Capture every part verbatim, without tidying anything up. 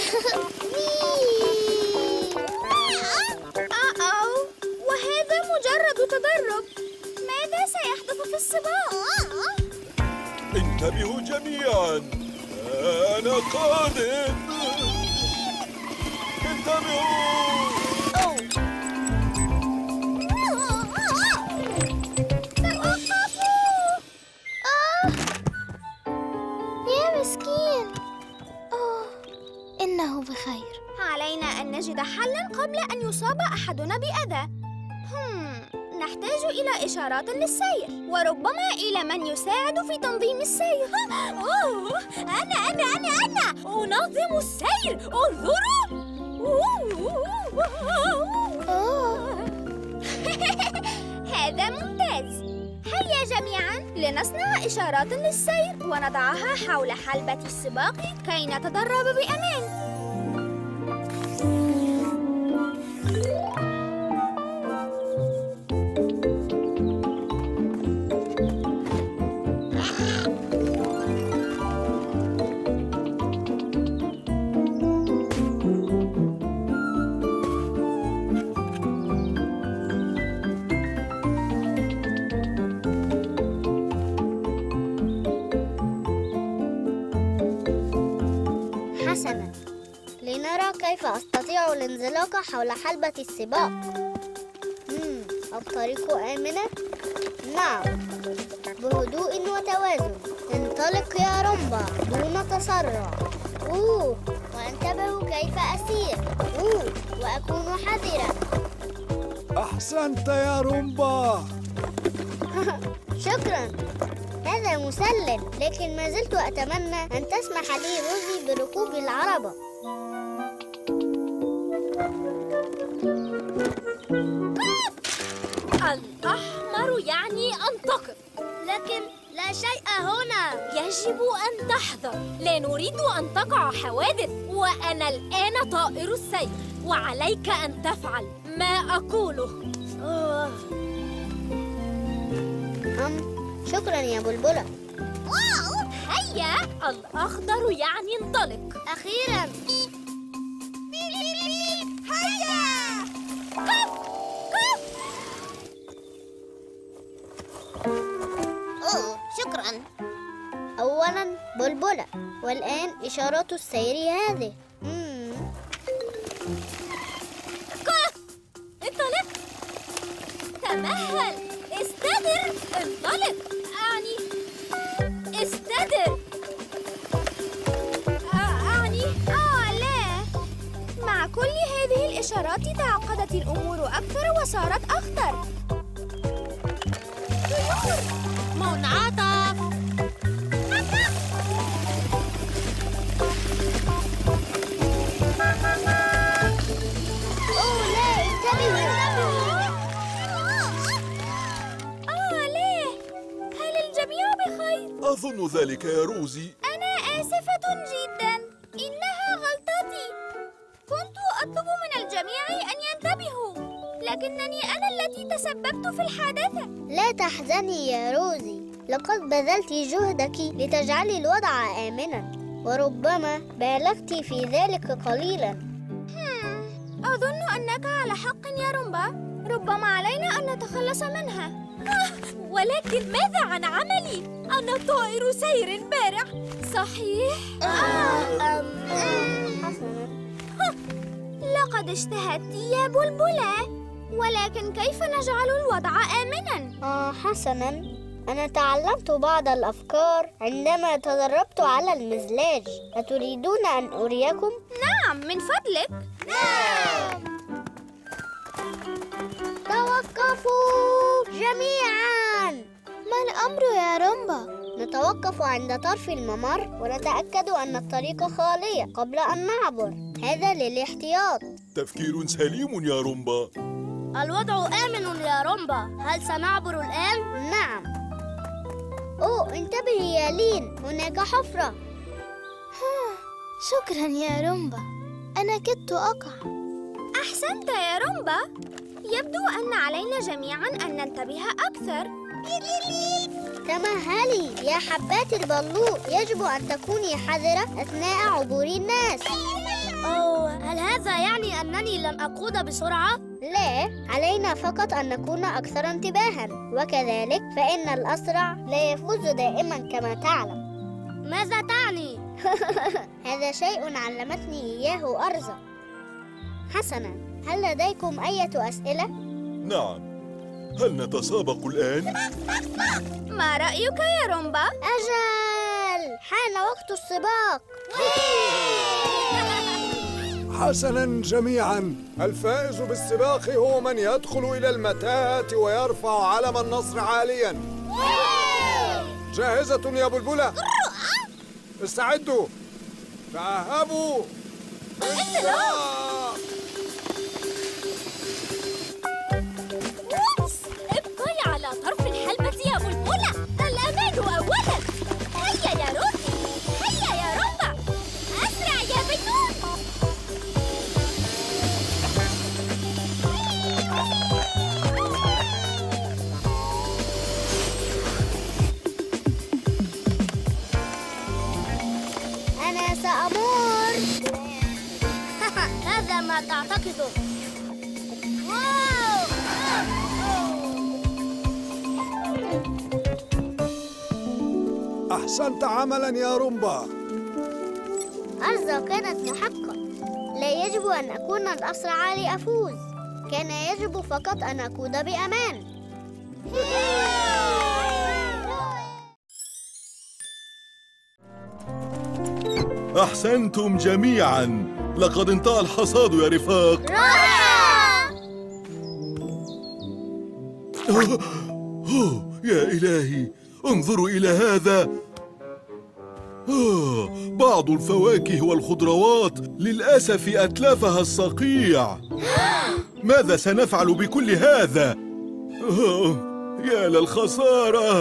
أو وهذا مجرد تدرج. ماذا سيحدث في السباق؟ انتبهوا جميعاً، أنا قادم. انتبهوا. يا مسكين. أوه، إنه بخير. علينا أن نجد حلاً قبل أن يصاب أحدنا بأذى. هم، نحتاج إلى إشارات للسير، وربما إلى من يساعد في تنظيم السير. أوه، أنا أنا أنا أنا أنظم السير. انظروا. هذا ممتاز. هيا جميعاً لنصنع إشارات للسير ونضعها حول حلبة السباق كي نتدرب بأمان. حسناً، لنرى كيف أستطيع الانزلاق حول حلبة السباق. مم. الطريق آمنة؟ نعم، بهدوء وتوازن. انطلق يا رومبا دون تسرع. أوه، وانتبهوا كيف أسير. أوه، وأكون حذرا. أحسنت يا رومبا. شكرا، هذا مسلم، لكن ما زلت أتمنى أن تسمح لي روزي بركوب العربة. الأحمر يعني أن تقف، لكن لا شيء هنا. يجب أن تحذر، لا نريد أن تقع حوادث. وأنا الآن طائر السير، وعليك أن تفعل ما أقوله. أم شكرا يا بلبلة. واو، هيا. الأخضر يعني انطلق. أخيرا. هيا. كف كف. أوه، شكرا. أولا بلبلة، والآن إشارات السير هذه. مم. كف. انطلق. تمهل. استدر. انطلق. أعني استدر. أعني آه لا، مع كل هذه الإشارات تعقدت الأمور أكثر وصارت أخطر. منعطف. أوه لا، انتبهوا. أظن ذلك يا روزي. أنا آسفة جداً، إنها غلطتي. كنت أطلب من الجميع أن ينتبهوا، لكنني أنا التي تسببت في الحادثة. لا تحزني يا روزي، لقد بذلت جهدك لتجعلي الوضع آمناً، وربما بالغت في ذلك قليلاً. هم، أظن أنك على حق يا رومبا. ربما علينا أن نتخلص منها. ولكن ماذا عن عملي؟ أنا طائر سير بارع، صحيح؟ آه. حسناً. لقد اجتهدت يا بلبلة، ولكن كيف نجعل الوضع آمناً؟ آه حسناً، أنا تعلمت بعض الأفكار عندما تدربت على المزلاج. أتريدون أن أريكم؟ نعم، من فضلك. نعم. توقفوا جميعاً. ما الأمر يا رومبا؟ نتوقف عند طرف الممر ونتأكد أن الطريق خالية قبل أن نعبر، هذا للاحتياط. تفكير سليم يا رومبا. الوضع آمن يا رومبا، هل سنعبر الآن؟ نعم. أوه، انتبهي يا لين، هناك حفرة. شكراً يا رومبا، أنا كدت أقع. أحسنت يا رومبا، يبدو أن علينا جميعاً أن ننتبه أكثر. تمهلي يا حبات البلوط، يجب أن تكوني حذرة أثناء عبور الناس. هل هذا يعني أنني لن أقود بسرعة؟ لا، علينا فقط أن نكون أكثر انتباهاً، وكذلك فإن الأسرع لا يفوز دائماً كما تعلم. ماذا تعني؟ هذا شيء علمتني إياه أرزا. حسناً، هل لديكم أي أسئلة؟ نعم، هل نتسابق الآن؟ ما رأيك يا رومبا؟ أجل، حان وقت السباق. حسناً جميعاً، الفائز بالسباق هو من يدخل إلى المتاهة ويرفع علم النصر عالياً. جاهزة يا بلبلة؟ استعدوا، تأهبوا. ابقي على طرف الحلبة يا بلبلة، الأمان أولاً. هيا يا روزي، هيا يا رومبا، أسرع يا بينون. أنا سأمر. هذا ما تعتقده. واو! أحسنت عملاً يا رومبا. أرزا كانت محقة. لا يجب أن أكون الأسرع لأفوز، كان يجب فقط أن أقود بأمان. أحسنتم جميعاً، لقد انتهى الحصاد يا رفاق. رائع! أوه، أوه، يا إلهي، انظروا إلى هذا. آه، بعض الفواكه والخضروات للأسف أتلفها الصقيع. ماذا سنفعل بكل هذا؟ آه، يا للخسارة.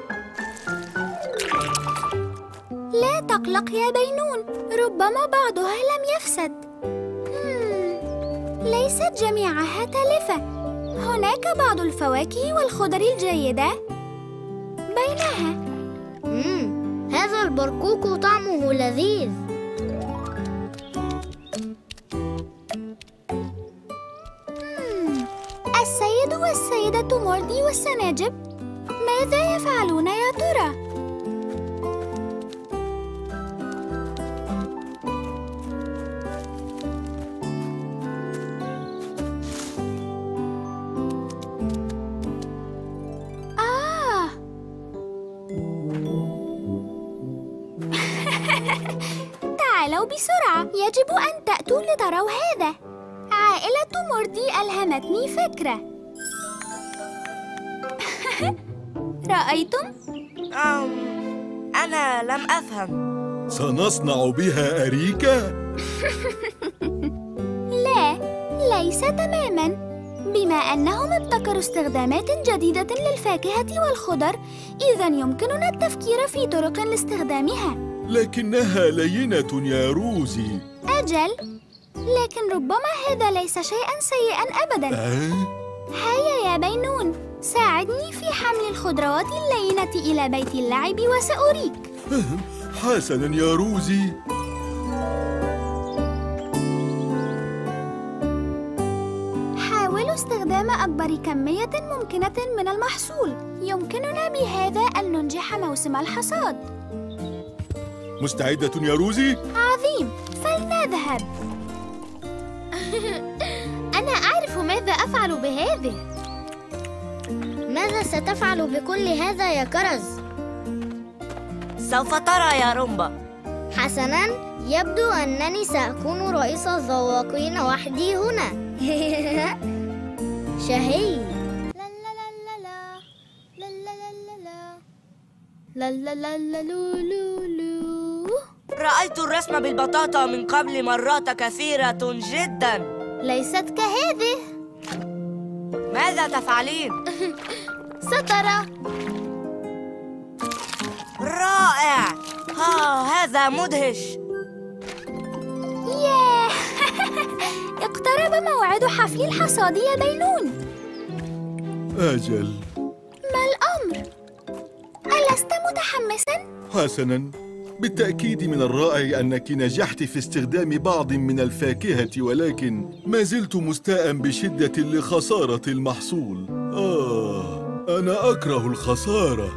لا تقلق يا بينون، ربما بعضها لم يفسد. مم. ليست جميعها تالفة، هناك بعض الفواكه والخضر الجيدة بينها. مم. هذا البرقوق طعمه لذيذ. مم. السيد والسيدة موردي والسناجب ماذا يفعلون يا ترى؟ تعالوا بسرعة، يجب أن تأتوا لتروا هذا. عائلة موردي ألهمتني فكرة. رأيتم؟ أم أنا لم أفهم. سنصنع بها أريكة؟ لا، ليس تماماً. بما أنهم ابتكروا استخدامات جديدة للفاكهة والخضر، إذن يمكننا التفكير في طرق لاستخدامها. لكنها لينة يا روزي. أجل، لكن ربما هذا ليس شيئاً سيئاً أبداً. أه؟ هيا يا بينون، ساعدني في حمل الخضروات اللينة إلى بيت اللعب وسأريك. حسناً يا روزي. حاولوا استخدام أكبر كمية ممكنة من المحصول. يمكننا بهذا أن ننجح موسم الحصاد. مستعدة يا روزي؟ عظيم، فلنذهب. أنا أعرف ماذا أفعل بهذه. ماذا ستفعل بكل هذا يا كرز؟ سوف ترى يا رومبا. حسناً، يبدو أنني سأكون رئيس الذواقين وحدي هنا. شهي. لا لا لا لا لا لا لا لا لا لا. رأيت الرسم بالبطاطا من قبل مرات كثيرة جداً. ليست كهذه. ماذا تفعلين؟ سترى. رائع. ها، هذا مدهش. ياه. اقترب موعد حفل الحصاد يا بينون. أجل. ما الأمر؟ ألست متحمساً؟ حسناً، بالتأكيد من الرائع أنك نجحت في استخدام بعض من الفاكهة، ولكن ما زلت مستاء بشدة لخسارة المحصول. آه، أنا أكره الخسارة.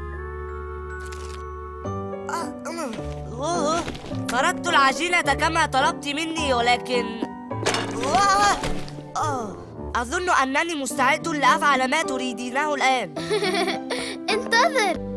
أوه، تركت العجينة كما طلبت مني، ولكن أوه. أوه. أظن أنني مستعد لأفعل ما تريدينه الآن. انتظر.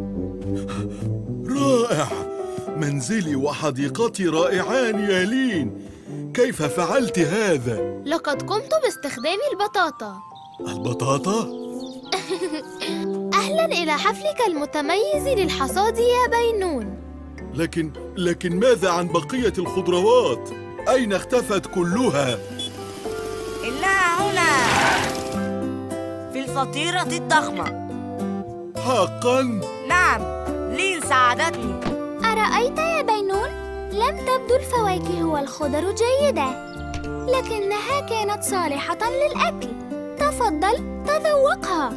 رائع! منزلي وحديقتي رائعان يا لين. كيف فعلت هذا؟ لقد قمت باستخدام البطاطا. البطاطا؟ أهلاً إلى حفلك المتميز للحصاد يا بينون. لكن لكن ماذا عن بقية الخضروات؟ أين اختفت كلها؟ إنها هنا في الفطيرة الضخمة. حقاً؟ نعم، لين ساعدتني. أرأيت يا بينون؟ لم تبدو الفواكه والخضر جيدة، لكنها كانت صالحة للأكل. تفضل تذوقها.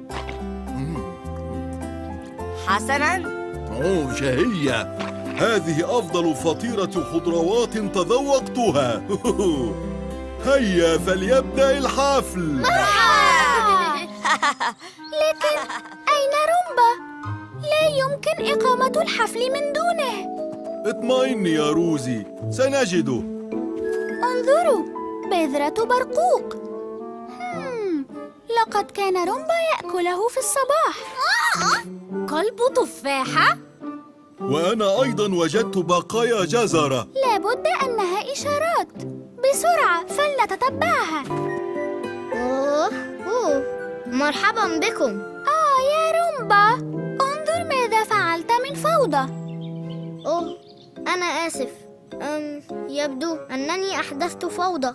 حسناً. أوه، شهية! هذه أفضل فطيرة خضروات تذوقتها. هيا فليبدأ الحفل. لكن أين رومبا؟ لا يمكن إقامة الحفل من دونه. اطمئني يا روزي، سنجده. انظروا، بذرة برقوق. هم. لقد كان رومبا يأكله في الصباح. قلب تفاحة؟ وأنا أيضاً وجدت بقايا جزرة. لابد أنها إشارات. بسرعة فلنتتبعها. أوه أوه مرحبا بكم. آه يا رومبا، انظر ماذا فعلت من فوضى. أوه أنا آسف. أم يبدو أنني أحدثت فوضى.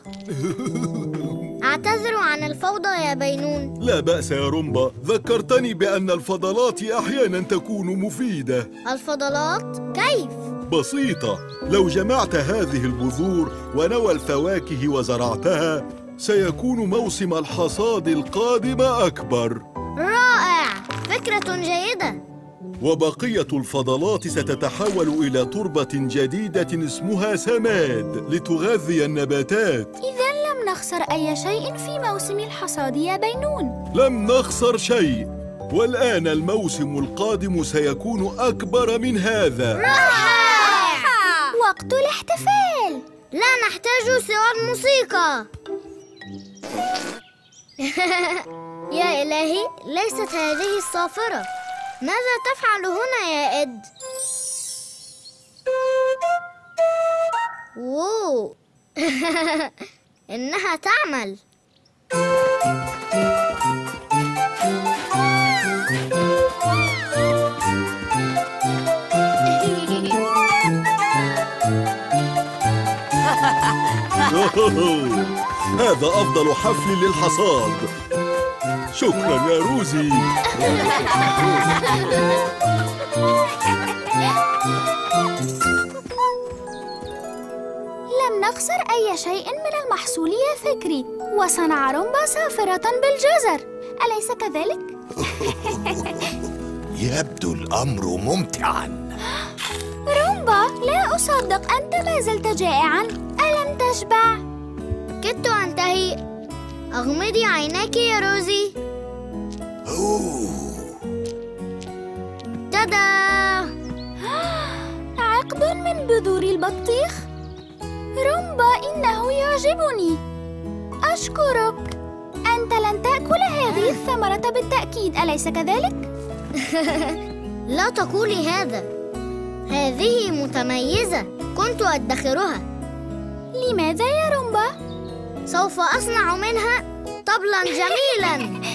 أعتذر عن الفوضى يا بينون. لا بأس يا رومبا، ذكرتني بأن الفضلات أحياناً تكون مفيدة. الفضلات؟ كيف؟ بسيطة، لو جمعت هذه البذور ونوى الفواكه وزرعتها، سيكون موسم الحصاد القادم أكبر. رائع، فكرة جيدة. وبقية الفضلات ستتحول إلى تربة جديدة اسمها سماد لتغذي النباتات. إذن لم نخسر أي شيء في موسم الحصاد يا بينون. لم نخسر شيء، والآن الموسم القادم سيكون أكبر من هذا. رائع! وقت الاحتفال. لا نحتاج سوى الموسيقى. يا إلهي، ليست هذه الصافرة. ماذا تفعل هنا يا إد؟ ووو. إنها تعمل. هذا أفضل حفل للحصاد. شكراً يا روزي. لم نخسر أي شيء من المحصول يا فكري، وصنع رومبا صافرة بالجزر، أليس كذلك؟ يبدو الأمر ممتعاً. رومبا، لا أصدق، أنت ما زلت جائعاً، ألم تشبع؟ كدت أنتهي. أغمضي عيناك يا روزي. أوه. تادا! عقد من بذور البطيخ. رومبا، إنه يعجبني. أشكرك. أنت لن تأكل هذه الثمرة بالتأكيد، أليس كذلك؟ لا تقولي هذا. هذه متميزة، كنت أدخرها. لماذا يا رومبا؟ سوف أصنع منها طبلاً جميلاً.